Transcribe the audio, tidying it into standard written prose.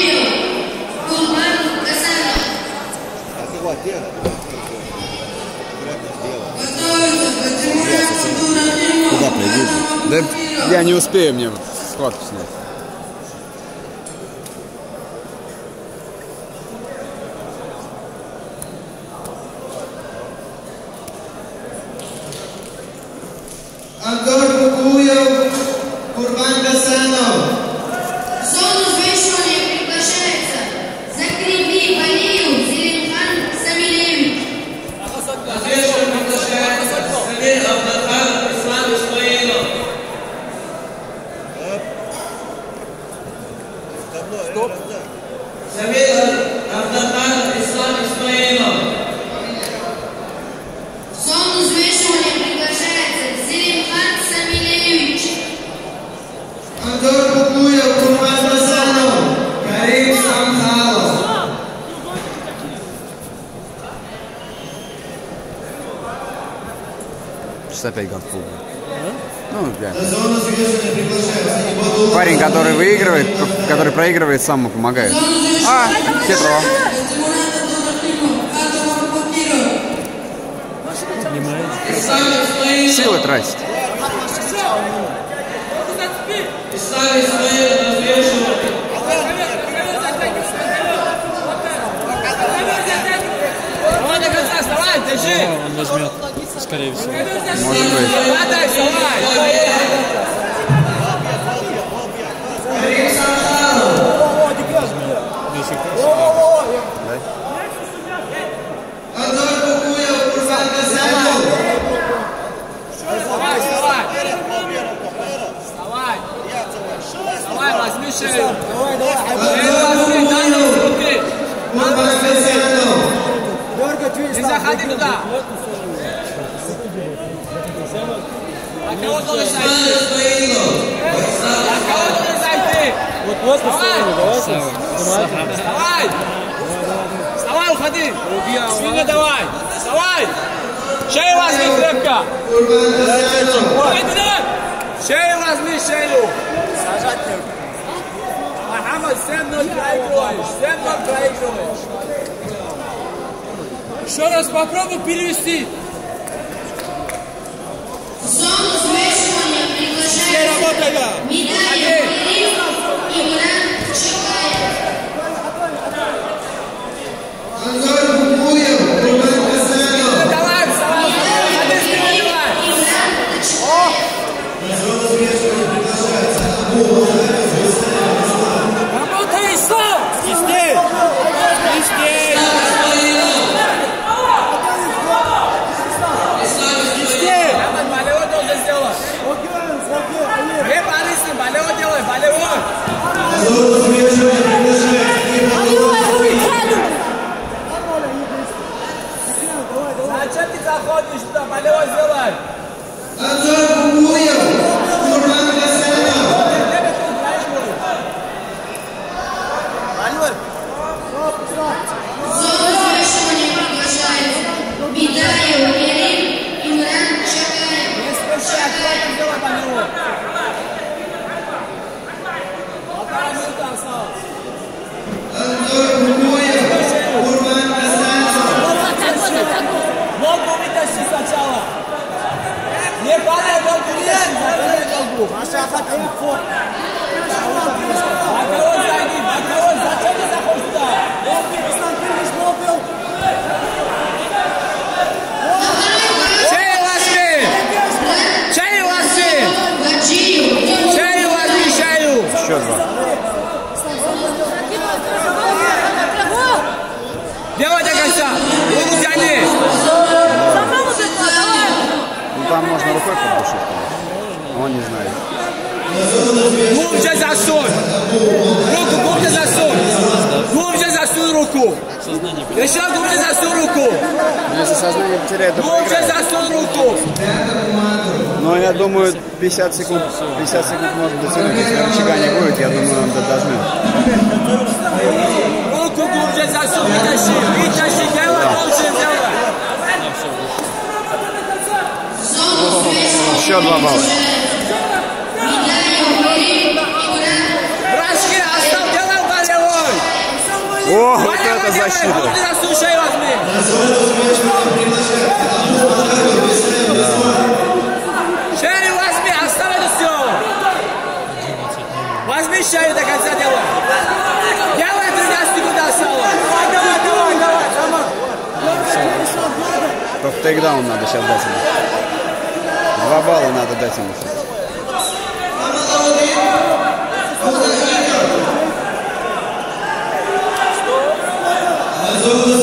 Куда пойдешь? Да я не успею, мне схватку снять. Антон Кукуев, Курбан Гасанов. В зону взвешивания приглашается Закриби Валиев Зелимхан Самилевич. Взвешивание приглашается Самир Абдалхан Ислам Исмаилов. Самир Абдалхан Ислам Исмаилов. В зону взвешивания приглашается Зелимхан Самилевич. Антон Кукуев, Курбан Гасанов, Карим Самхалов. Сейчас опять гандбол будет. Ну, да. Зона взвешивания приглашается Ибадулла. Парень, который выигрывает, который проигрывает, сам ему помогает. Хитро. Ислам Исмаилов. Силы тратит. Ислам Исмаилов на взвешивание. Давай до конца, вставай, держи! Он возьмет, скорее всего. Может быть. Падай, вставай! Карим Самхалов. Антон Кукуев, Курбан Гасанов. Вставай, вставай! Вставай! Вставай, возьми шею! Шею возьми, дай нам руки! Курбан Гасанов. Не заходи туда! На кого должен Ислам зайти? Исмаилов. На кого должен зайти? Вот сторону, давайте. Вставай! Вставай, уходи! Свинья давай! Вставай! Шею возьми крепко! Курбан Гасанов. Шею возьми, шею! Мохаммад, 7-0 проигрываешь! 7-0 проигрываешь! Еще раз попробуй перевести! В зону взвешивания Все приглашается работай, да! Медаев Кириллов и Мурат Чапаев. Антон Кукуев, Курбан Гасанов. Давай, вставай! Ходи, спиной давай! И Мурат Чапаев. Работай, Ислам! Свистей! Свистей! Свистей! Болевой должен сделать! Не борись, болевой делай, болевой! Зачем ты заходишь туда? Болевой сделай! Антон Кукуев, Курбан Гасанов. В зону взвешивания приглашается Медаев Кирилл и Мурат Чапаев. Не спеши, аккуратно сделай болевой! Полтора минуты осталось! Антон Кукуев, Курбан Гасанов. Ногу вытащи сначала! Не падай, ногу вытащи! Запомни ногу! Макарон зайди! Макарон, зачем ты заходишь туда? Шею возьми! Шею возьми! Гаджиев. Шею возьми, шею! Еще два. Делай до конца! Руку тяни! Ну там можно рукой подушить, конечно. Он не знает. Глубже засунь! Руку глубже засунь! Глубже засунь руку! Еще глубже засунь руку! Но если сознание потеряет, то Глубже проиграет. засунь руку! Но я думаю, 50 секунд может дотянуть. Если рычага не будет, я думаю, он дожмет. Руку глубже засунь, вытащи! Вытащи, делай, лучше делай! В зону взвешивания Еще 2 балла. Медаев Кирилл и Мурат. Броски, оставь, делай болевой! О, вот Давай, это давай, защита. Гурди засу шею возьми. Шею возьми, оставь это все. Возьми шею до конца делай. Делай 13 секунд осталось. Давай, сама. Только тейкдаун надо сейчас дать ему. 2 балла надо дать ему сейчас. Azul